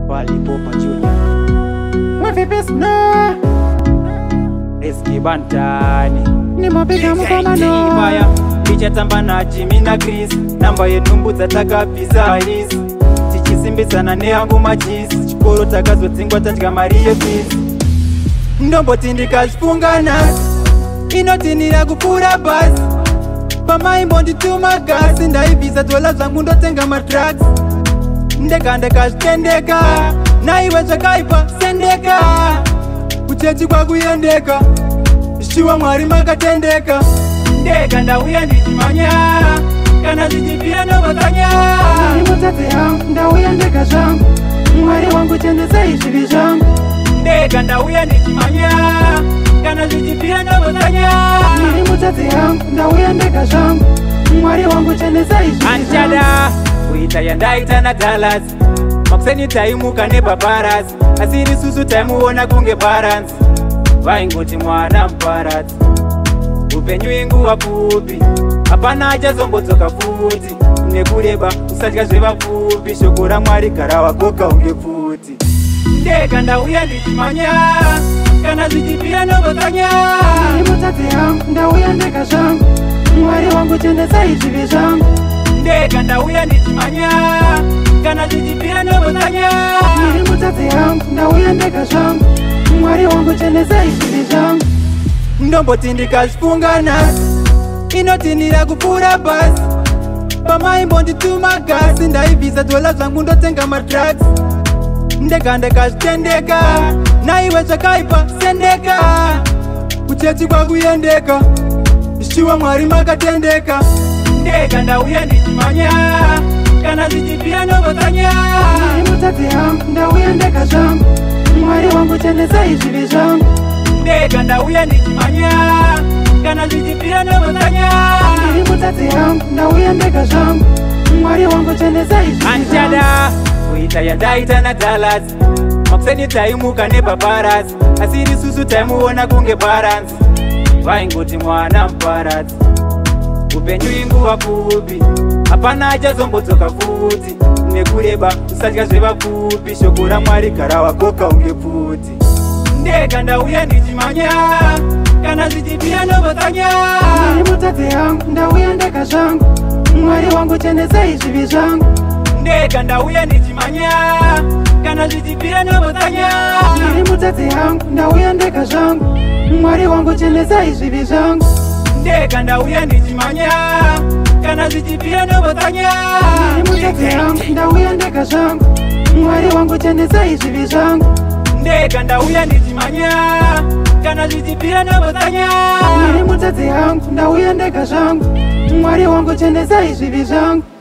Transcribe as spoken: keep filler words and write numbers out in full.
Walipopa Junior Mwefipesno Eski Bantani Nimopiga mkomano Ibaya Ichatamba na Jimmy na Chris Namba yetumbu tataka pizza iris Tichisimbisana nehangu machisi Chikoro takazo tingwa tatika mariye peace Ndombo tindika shifunga nasi Inotinira kupura basi Pamaimbo ndituma gasi Ndaivisa dola zangu ndotenga matracks Ndeka ndeka shitendeka Naiwe chakaipa sendeka Kuchechi kwa kuyendeka Shiwa mwari makatendeka Ndeka ndauya ndichimanya Kana zichipira nobotanya Nari mutate yangu ndauya ndeka zangu Mwari wangu chendeza izhivi zangu Ndeka ndauya ndichimanya Kana zichipira nobotanya Nari mutate yangu ndauya ndeka zangu Mwari wangu chendeza izhivi zangu Anchada Kuita yandaita na Dallas Makuseni taimuka ne paparazzi Asiri susu taimuona kunge balance Vaingoti mwana mparadzi Upenyu inguva pfupi Hapana achazombotoka futi Nekureba usatya zvevapfupi Shoko raMwari gara wakoka unge futi Ndeka ndauya ndichimanya Kana zvichipira nobotanya Nari mutate yangu ndauya ndeka zangu Mwari wangu chendeza izhivi zangu Ndeka ndauya ndichimanya Kana zvichipira nobotanya Nari mutate yangu ndauya ndeka zangu Mwari wangu chendeza izhivi zangu Ndomboti ndikazvifunga nasi Inotinira kupura basi Pamaimbo ndituma gasi Ndaivisa dola zangu ndotenga matracks Ndeka ndeka shitendeka Naiwe chakaipa sendeka Kuchechi kwa kuyendeka Shiwa mwari makatendeka Ndeka ndauya ndichimanya Kana zichipira nobotanya Nari mutate yangu ndauya ndeka zangu Mwari wangu chendeza izhivi zangu Ndeka ndauya ndichimanya Kana zichipira nobotanya Nari mutate yangu ndauya ndeka zangu Mwari wangu chendeza izhivi zangu Anchada Kuita yandaita na Dallas Makuseni taimuka ne paparazzi Asiri susu taimuona kunge balance Vaingoti mwana mparadzi Upenyu inguva pfupi Hapana achazombotoka futi Nekureba usatya zvevapfupi Shoko raMwari gara wakoka unge futi Ndeka ndauya ndichimanya Kana zvichipira nobotanya Nari mutate yangu ndauya ndeka zangu Mwari wangu chendeza izhivi zangu Ndeka ndauya ndichimanya Kana zvichipira nobotanya Nari mutate yangu ndauya ndeka zangu Mwari wangu chendeza izhivi zangu Ndeka ndauya ndichimanya Kana zvichipira nobotanya Nari mutate yangu ndauya ndeka zangu Mwari wangu chendeza izhivi zangu Ndeka ndauya ndichimanya Kana zvichipira nobotanya Nari mutate yangu ndauya ndeka zangu Mwari wangu chendeza izhivi zangu